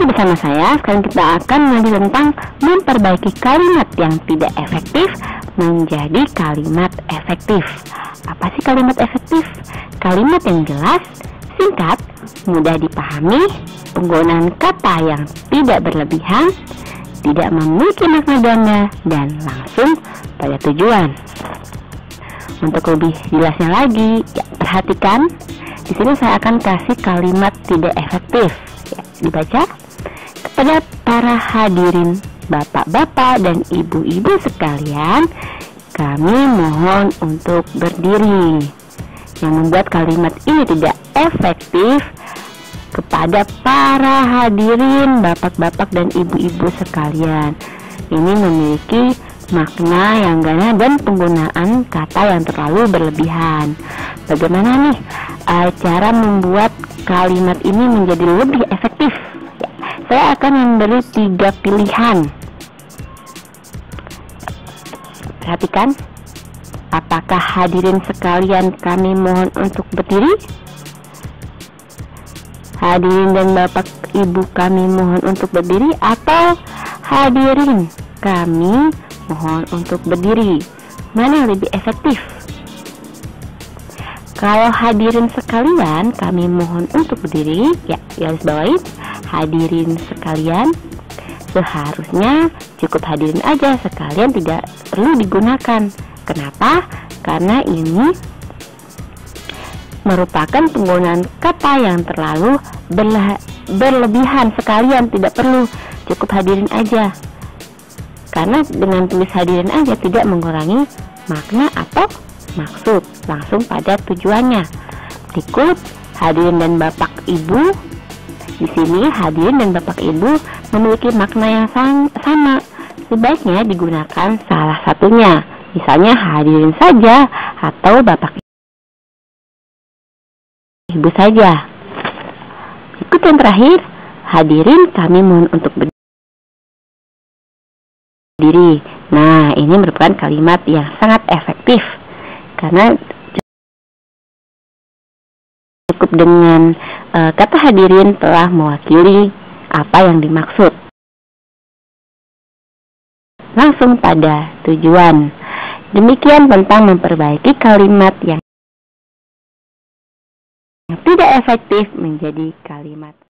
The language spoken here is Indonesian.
Ikuti bersama saya, sekarang kita akan mengaji tentang memperbaiki kalimat yang tidak efektif menjadi kalimat efektif. Apa sih kalimat efektif? Kalimat yang jelas, singkat, mudah dipahami, penggunaan kata yang tidak berlebihan, tidak memiliki makna ganda, dan langsung pada tujuan. Untuk lebih jelasnya lagi, perhatikan. Di sini saya akan kasih kalimat tidak efektif. Dibaca. Kepada para hadirin bapak-bapak dan ibu-ibu sekalian, kami mohon untuk berdiri. Yang membuat kalimat ini tidak efektif, kepada para hadirin bapak-bapak dan ibu-ibu sekalian, ini memiliki makna yang ganda dan penggunaan kata yang terlalu berlebihan. Bagaimana nih cara membuat kalimat ini menjadi lebih efektif? Saya akan memberi 3 pilihan. Perhatikan. Apakah hadirin sekalian kami mohon untuk berdiri? Hadirin dan bapak ibu kami mohon untuk berdiri, atau hadirin kami mohon untuk berdiri? Mana yang lebih efektif? Kalau hadirin sekalian kami mohon untuk berdiri, ya garis bawahi, hadirin sekalian, seharusnya cukup hadirin aja, sekalian tidak perlu digunakan. Kenapa? Karena ini merupakan penggunaan kata yang terlalu berlebihan, sekalian tidak perlu, cukup hadirin aja. Karena dengan tulis hadirin aja tidak mengurangi makna atau maksud, langsung pada tujuannya. Berikut hadirin dan bapak ibu. Di sini hadirin dan bapak ibu memiliki makna yang sama. Sebaiknya digunakan salah satunya. Misalnya hadirin saja atau bapak ibu saja. Berikut yang terakhir, hadirin kami mohon untuk berdiri. Nah, ini merupakan kalimat yang sangat efektif karena cukup dengan kata hadirin telah mewakili apa yang dimaksud, langsung pada tujuan. Demikian tentang memperbaiki kalimat yang tidak efektif menjadi kalimat